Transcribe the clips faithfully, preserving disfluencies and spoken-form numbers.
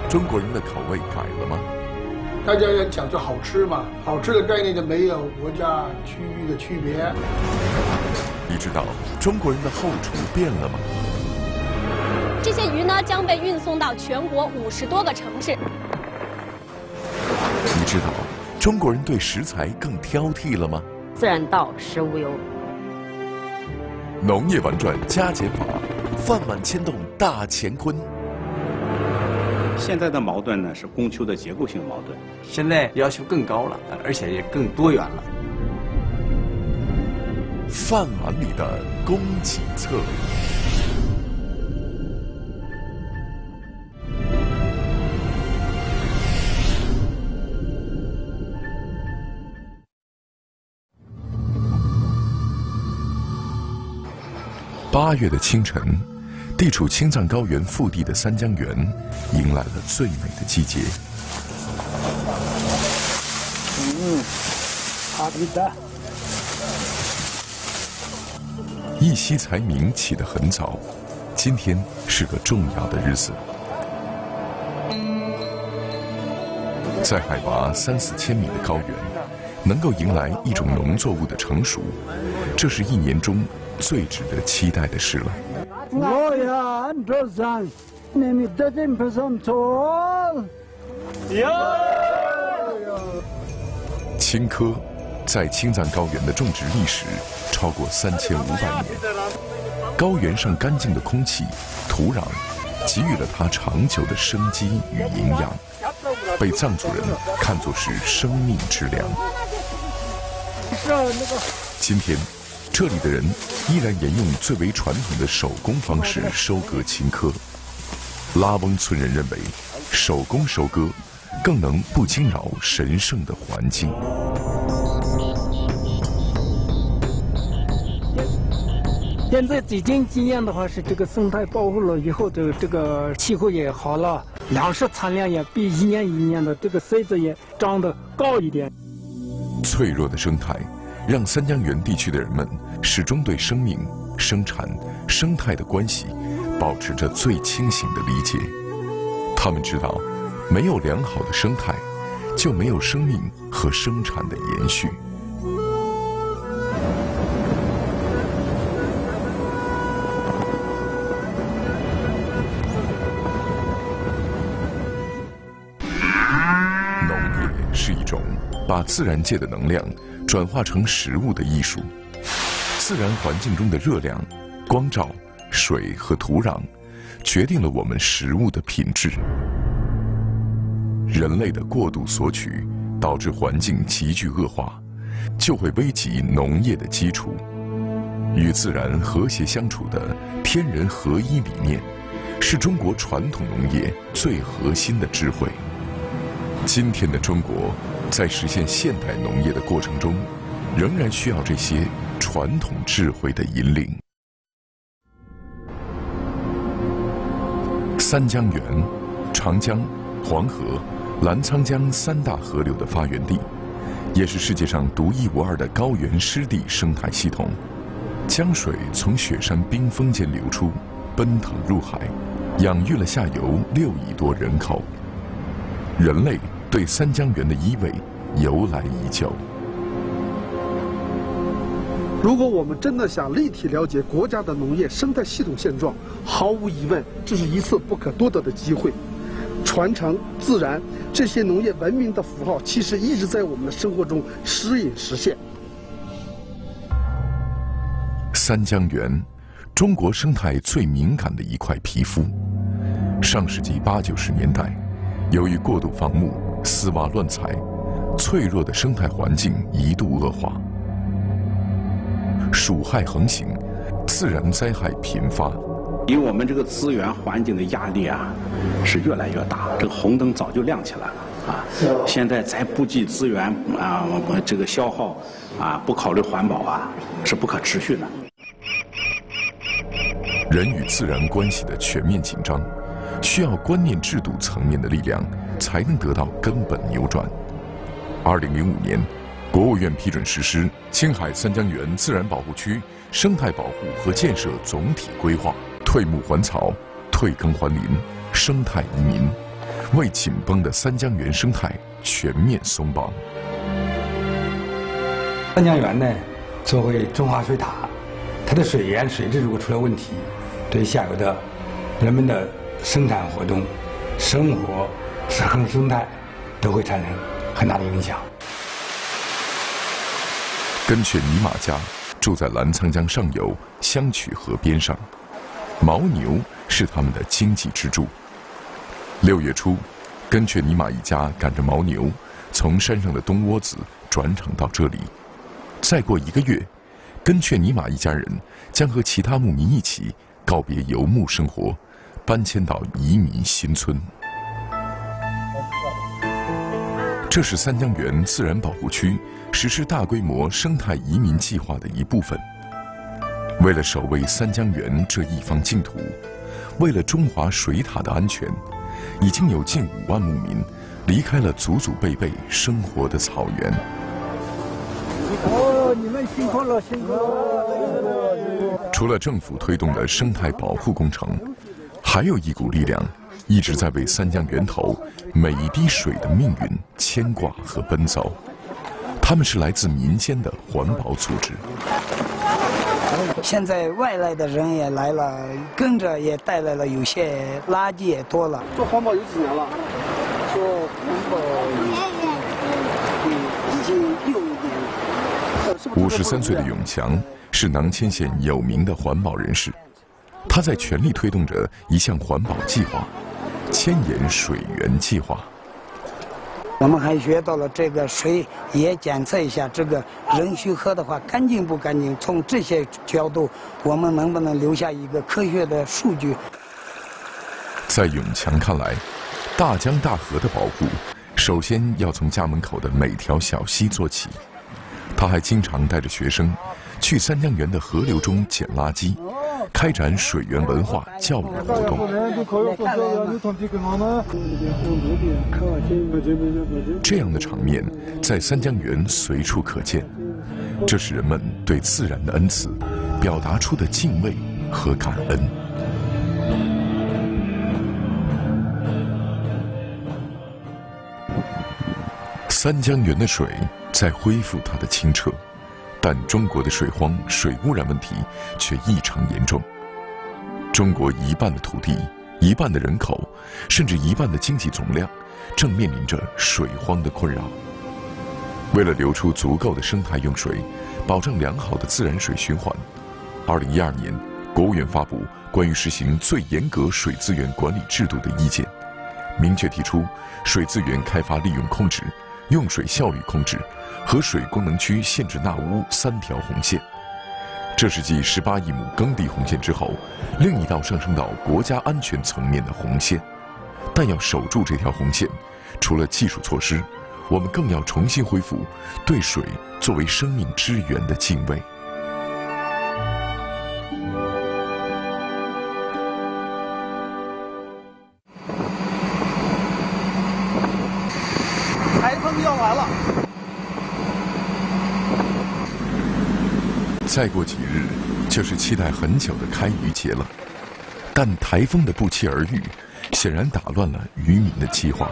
中国人的口味改了吗？ 大家要讲究好吃嘛，好吃的概念就没有国家区域的区别。 你知道中国人的后厨变了吗？ 这些鱼呢将被运送到全国五十多个城市。 你知道中国人对食材更挑剔了吗？ 自然稻，食无忧。 农业玩转加减法，饭碗牵动大乾坤。 现在的矛盾呢是供求的结构性矛盾， 现在要求更高了，而且也更多元了。 饭碗里的供给侧。八月的清晨，地处青藏高原腹地的三江源迎来了最美的季节。 嗯，好的。 一夕才明起得很早，今天是个重要的日子。在海拔三四千米的高原，能够迎来一种农作物的成熟，这是一年中最值得期待的事了。青稞在青藏高原的种植历史超过三千五百年，高原上干净的空气、土壤，给予了它长久的生机与营养，被藏族人看作是生命之粮。今天，这里的人依然沿用最为传统的手工方式收割青稞。拉翁村人认为，手工收割更能不惊扰神圣的环境。 现在最近经验的话是，这个生态保护了以后，这个这个气候也好了，粮食产量也比一年一年的这个穗子也长得高一点。 脆弱的生态，让三江源地区的人们始终对生命、生产、生态的关系保持着最清醒的理解。他们知道，没有良好的生态，就没有生命和生产的延续。农业是一种把自然界的能量转化成食物的艺术。自然环境中的热量、光照、水和土壤，决定了我们食物的品质。人类的过度索取，导致环境急剧恶化，就会危及农业的基础。与自然和谐相处的天人合一理念，是中国传统农业最核心的智慧。今天的中国，在实现现代农业的过程中，仍然需要这些传统智慧的引领。三江源，长江、黄河、澜沧江三大河流的发源地，也是世界上独一无二的高原湿地生态系统。江水从雪山冰封间流出，奔腾入海，养育了下游六亿多人口。人类对三江源的依偎由来已久。 如果我们真的想立体了解国家的农业生态系统现状，毫无疑问，这是一次不可多得的机会。传承、自然这些农业文明的符号，其实一直在我们的生活中时隐时现。 三江源，中国生态最敏感的一块皮肤。上世纪八九十年代，由于过度放牧、私挖乱采，脆弱的生态环境一度恶化，鼠害横行，自然灾害频发。 因为我们这个资源环境的压力啊是越来越大，这个红灯早就亮起来了啊！现在再不计资源啊，这个消耗啊，不考虑环保啊，是不可持续的。 人与自然关系的全面紧张，需要观念制度层面的力量，才能得到根本扭转。二零零五年，国务院批准实施青海三江源自然保护区生态保护和建设总体规划，退牧还草、退耕还林、生态移民， 为紧绷的三江源生态全面松绑。 三江源呢，作为中华水塔，它的水源水质如果出了问题，对下游的人们的生产活动、生活、生生态都会产生很大的影响。 根雀尼玛家住在澜沧江上游香曲河边上，牦牛是他们的经济支柱。六月初，根雀尼玛一家赶着牦牛从山上的东窝子转场到这里。再过一个月，根雀尼玛一家人将和其他牧民一起告别游牧生活，搬迁到移民新村。这是三江源自然保护区实施大规模生态移民计划的一部分。为了守卫三江源这一方净土，为了中华水塔的安全，已经有近五万牧民离开了祖祖辈辈生活的草原。 哦，你们辛苦了，辛苦了。 除了政府推动的生态保护工程，还有一股力量一直在为三江源头每一滴水的命运牵挂和奔走。他们是来自民间的环保组织。 现在外来的人也来了，跟着也带来了有些垃圾也多了。 做环保有几年了？ 做环保已经六年了。 五十三岁的永强是囊谦县有名的环保人士，他在全力推动着一项环保计划——千岩水源计划。 我们还学到了这个水也检测一下，这个人去喝的话干净不干净。从这些角度，我们能不能留下一个科学的数据？ 在永强看来，大江大河的保护，首先要从家门口的每条小溪做起。他还经常带着学生去三江源的河流中捡垃圾，开展水源文化教育活动。这样的场面在三江源随处可见，这是人们对自然的恩赐表达出的敬畏和感恩。三江源的水在恢复它的清澈，但中国的水荒、水污染问题却异常严重。中国一半的土地、一半的人口，甚至一半的经济总量，正面临着水荒的困扰。为了流出足够的生态用水，保证良好的自然水循环，二零一二年，国务院发布关于实行最严格水资源管理制度的意见，明确提出水资源开发利用控制、用水效率控制和水功能区限制纳污三条红线。这是继十八亿亩耕地红线之后，另一道上升到国家安全层面的红线。但要守住这条红线，除了技术措施，我们更要重新恢复对水作为生命之源的敬畏。 台风要来了。 再过几日，就是期待很久的开渔节了。但台风的不期而遇，显然打乱了渔民的计划。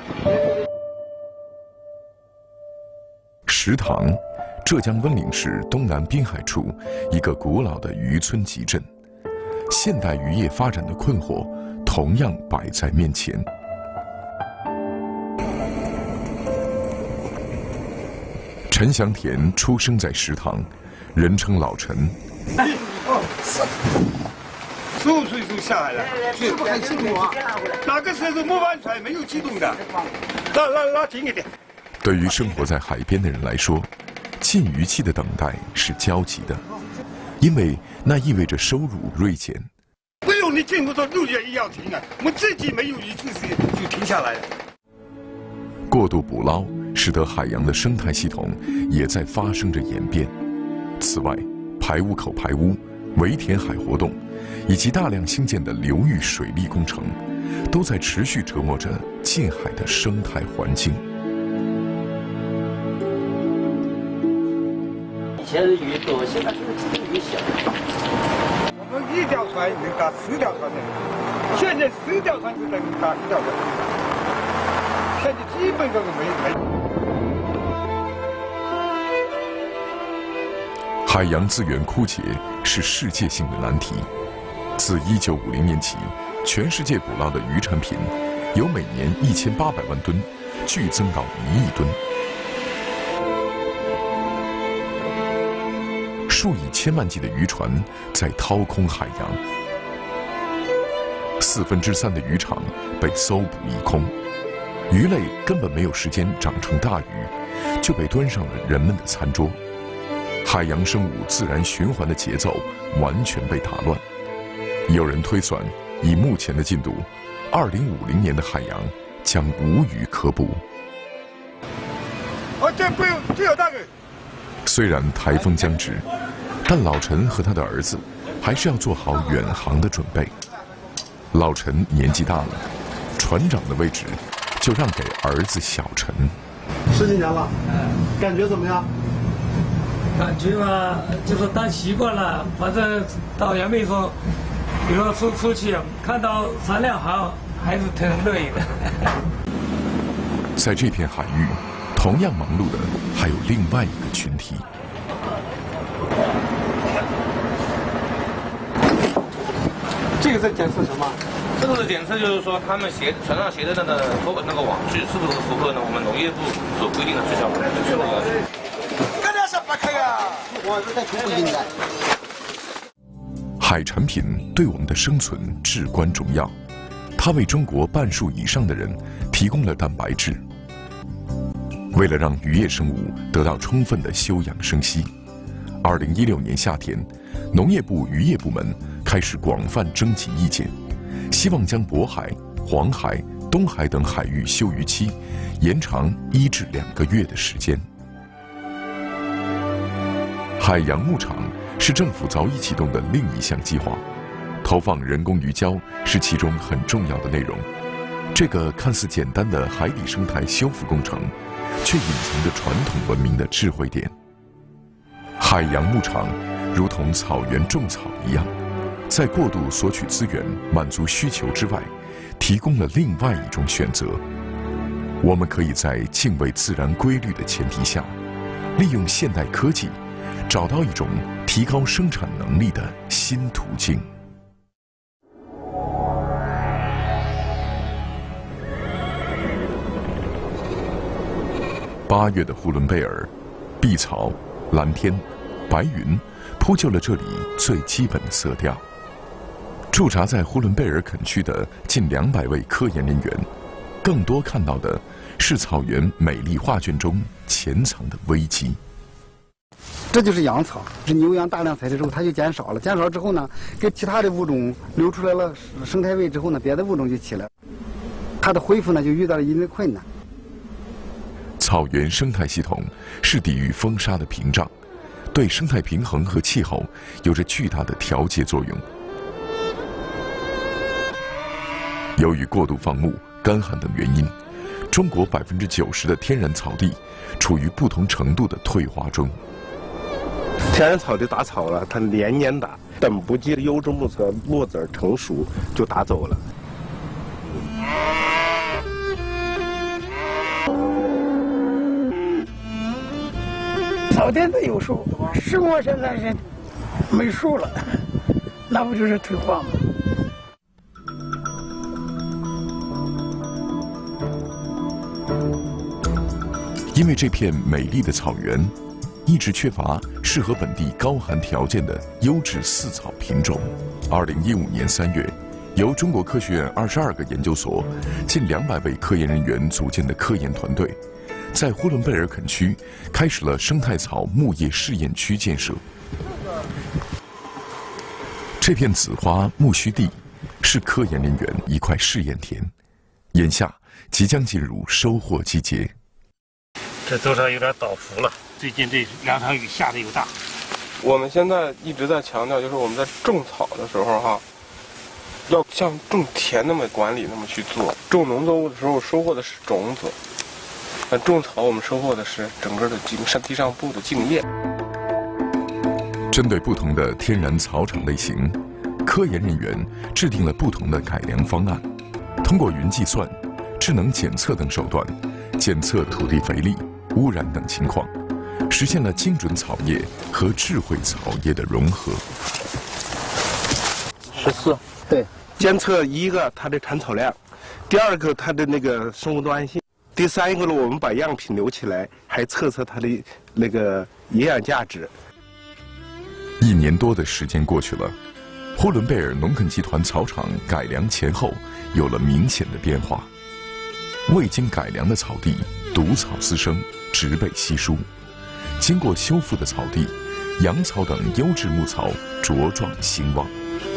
石塘，浙江温岭市东南滨海处一个古老的渔村集镇，现代渔业发展的困惑同样摆在面前。陈祥田出生在石塘，人称老陈。 十五岁就下来了，是不是很辛苦啊？那个时候摸完船没有机动的，拉拉拉紧一点。 对于生活在海边的人来说，禁渔期的等待是焦急的，因为那意味着收入锐减。 不用你进入到路也要停啊，我们自己没有渔期时就停下来了。 过度捕捞使得海洋的生态系统也在发生着演变。此外，排污口排污、围填海活动，以及大量兴建的流域水利工程，都在持续折磨着近海的生态环境。 以前的鱼多，现在这个鱼小。 我们一条船能打十条船的，现在十条船只能打一条船。 现在基本上没没。 海洋资源枯竭是世界性的难题。自一九五零年起，全世界捕捞的渔产品由每年一千八百万吨剧增到一亿吨。数以千万计的渔船在掏空海洋，四分之三的渔场被搜捕一空，鱼类根本没有时间长成大鱼，就被端上了人们的餐桌。海洋生物自然循环的节奏完全被打乱。有人推算，以目前的进度，二零五零年的海洋将无鱼可捕。 哦，这不用，这有大概。 虽然台风将至，但老陈和他的儿子还是要做好远航的准备。老陈年纪大了，船长的位置就让给儿子小陈。 十几年了，感觉怎么样？ 感觉嘛，就是当习惯了，反正到杨梅说，比如说出出去看到三辆航，还是挺乐意的。 在这片海域，同样忙碌的还有另外一个群体。 这个在检测什么？ 这个是检测，就是说他们携船上携的那个拖那个网具是不是符合呢我们农业部所规定的质效质量要求。 海产品对我们的生存至关重要，它为中国半数以上的人提供了蛋白质。为了让渔业生物得到充分的休养生息，二零一六年夏天，农业部渔业部门开始广泛征集意见，希望将渤海、黄海、东海等海域休渔期延长一至两个月的时间。海洋牧场是政府早已启动的另一项计划，投放人工鱼礁是其中很重要的内容。这个看似简单的海底生态修复工程，却隐藏着传统文明的智慧点。海洋牧场如同草原种草一样，在过度索取资源、满足需求之外，提供了另外一种选择。我们可以在敬畏自然规律的前提下，利用现代科技，找到一种提高生产能力的新途径。八月的呼伦贝尔，碧草、蓝天、白云铺就了这里最基本的色调。驻扎在呼伦贝尔垦区的近两百位科研人员，更多看到的是草原美丽画卷中潜藏的危机。 这就是养草，是牛羊大量采食之后，它就减少了。减少之后呢，跟其他的物种流出来了生态位之后呢，别的物种就起来，它的恢复呢就遇到了一定的困难。 草原生态系统是抵御风沙的屏障，对生态平衡和气候有着巨大的调节作用。由于过度放牧、干旱等原因，中国百分之九十的天然草地处于不同程度的退化中。 天然草地打草了，它连年打，等不及优质木材落籽成熟就打走了。 草甸子有树，树木现在是没树了，那不就是退化吗？ 因为这片美丽的草原一直缺乏适合本地高寒条件的优质饲草品种。二零一五年三月，由中国科学院二十二个研究所、近两百位科研人员组建的科研团队，在呼伦贝尔垦区开始了生态草牧业试验区建设。这片紫花苜蓿地是科研人员一块试验田，眼下即将进入收获季节。 这多少有点倒伏了，最近这两场雨下的又大。 我们现在一直在强调，就是我们在种草的时候哈，要像种田那么管理，那么去做。种农作物的时候收获的是种子，那种草我们收获的是整个的茎上地上部的茎叶。 针对不同的天然草场类型，科研人员制定了不同的改良方案。通过云计算， 智能检测等手段，检测土地肥力、污染等情况，实现了精准草业和智慧草业的融合。 十四，对，监测一个它的产草量，第二个它的那个生物多样性，第三一个呢，我们把样品留起来，还测测它的那个营养价值。 一年多的时间过去了，呼伦贝尔农垦集团草场改良前后有了明显的变化。未经改良的草地毒草滋生，植被稀疏；经过修复的草地，羊草等优质牧草茁壮兴旺。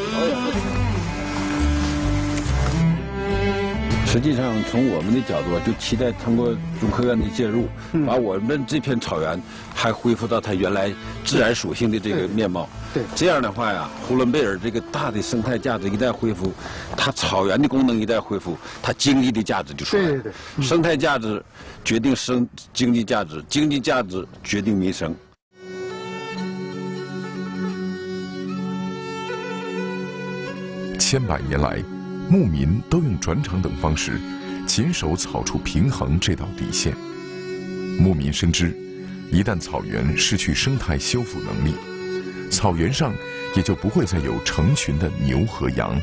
实际上，从我们的角度，就期待通过中科院的介入，嗯、把我们这片草原还恢复到它原来自然属性的这个面貌。对，这样的话呀，呼伦贝尔这个大的生态价值一旦恢复，它草原的功能一旦恢复，它经济的价值就出来了。对对对，嗯、生态价值决定生经济价值，经济价值决定民生。 千百年来，牧民都用转场等方式，谨守草畜平衡这道底线。牧民深知，一旦草原失去生态修复能力，草原上也就不会再有成群的牛和羊。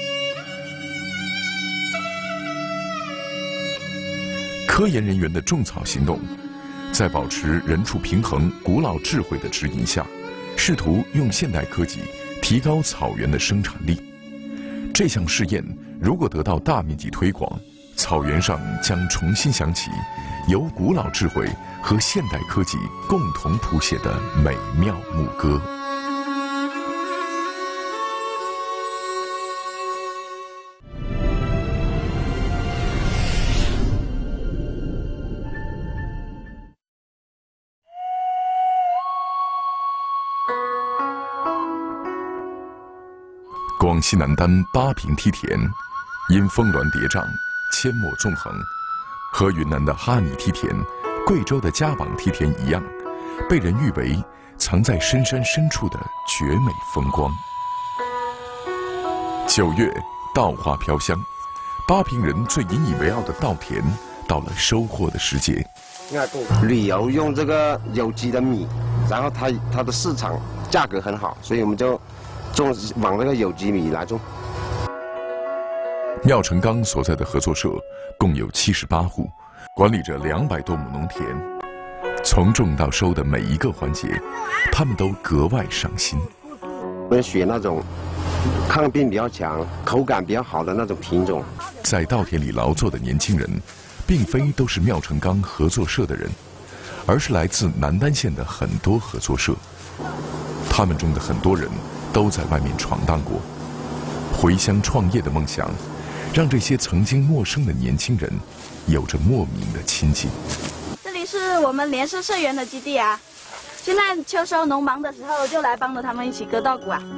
科研人员的种草行动，在保持人畜平衡古老智慧的指引下，试图用现代科技提高草原的生产力。这项试验如果得到大面积推广，草原上将重新响起由古老智慧和现代科技共同谱写的美妙牧歌。广西南丹八平梯田，因峰峦叠嶂、阡陌纵横，和云南的哈尼梯田、贵州的嘉榜梯田一样，被人誉为藏在深山深处的绝美风光。九月，稻花飘香，八平人最引以为傲的稻田到了收获的时节。 旅游用这个有机的米，然后它它的市场价格很好，所以我们就种往这个有机米来种。 廖成刚所在的合作社共有七十八户，管理着两百多亩农田，从种到收的每一个环节，他们都格外上心。 我们选那种抗病比较强、口感比较好的那种品种。 在稻田里劳作的年轻人，并非都是廖成刚合作社的人，而是来自南丹县的很多合作社。他们中的很多人都在外面闯荡过，回乡创业的梦想，让这些曾经陌生的年轻人有着莫名的亲近。 这里是我们联社社员的基地啊，现在秋收农忙的时候，就来帮着他们一起割稻谷啊。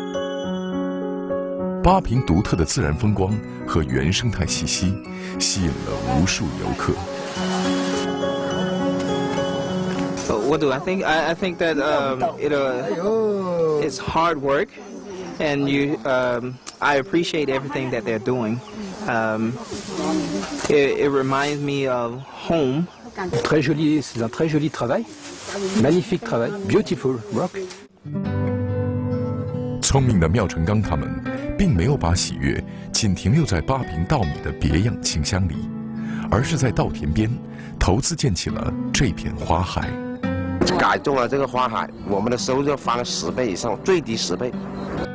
八平独特的自然风光和原生态气息，吸引了无数游客。 What do I think? I, I think that um, it, uh, it's hard work, and you, um, I appreciate everything that they're doing. Um, it, it reminds me of home. Très joli, c'est un très joli travail, magnifique travail, beautiful work. 聪明的廖成刚他们，并没有把喜悦仅停留在八平稻米的别样清香里，而是在稻田边投资建起了这片花海。 改种了这个花海，我们的收入翻了十倍以上，最低十倍。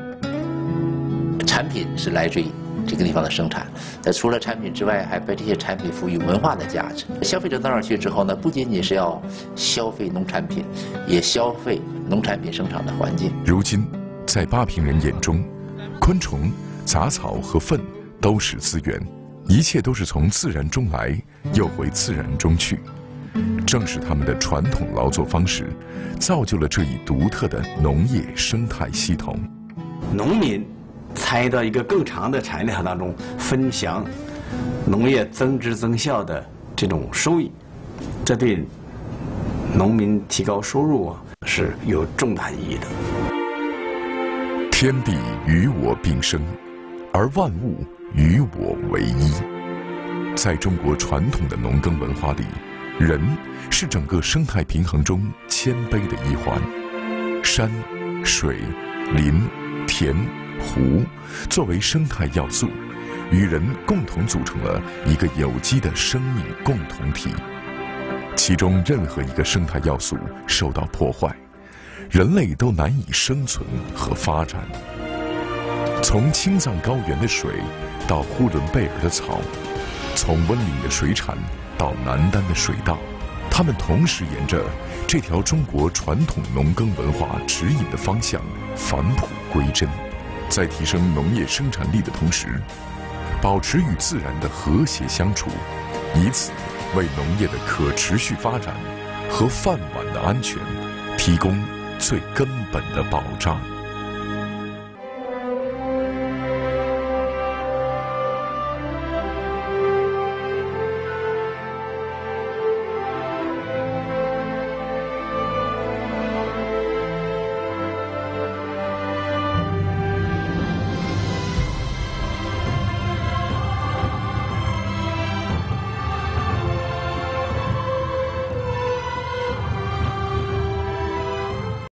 产品是来自于这个地方的生产，那除了产品之外，还被这些产品赋予文化的价值。消费者到那儿去之后呢，不仅仅是要消费农产品，也消费农产品生产的环境。 如今，在八平人眼中，昆虫、杂草和粪都是资源，一切都是从自然中来，又回自然中去。正是他们的传统劳作方式，造就了这一独特的农业生态系统。 农民参与到一个更长的产业链当中，分享农业增值增效的这种收益，这对农民提高收入啊是有重大意义的。 天地与我并生，而万物与我为一。 在中国传统的农耕文化里，人是整个生态平衡中谦卑的一环。山、水、林、田、湖作为生态要素，与人共同组成了一个有机的生命共同体。其中任何一个生态要素受到破坏，人类都难以生存和发展。从青藏高原的水到呼伦贝尔的草，从温岭的水产到南丹的水稻，它们同时沿着这条中国传统农耕文化指引的方向返璞归真，在提升农业生产力的同时，保持与自然的和谐相处，以此为农业的可持续发展和饭碗的安全提供最根本的保障。